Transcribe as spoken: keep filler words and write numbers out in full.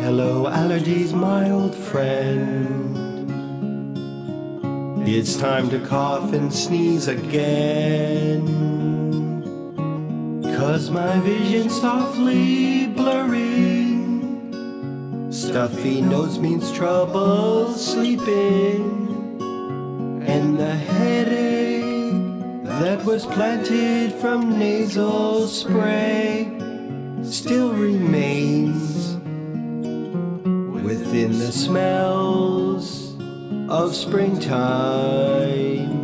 Hello, allergies, my old friend. It's time to cough and sneeze again, 'cause my vision's softly blurring. Stuffy nose means trouble sleeping, and the headache that was planted from nasal spray still remains within the smells of springtime.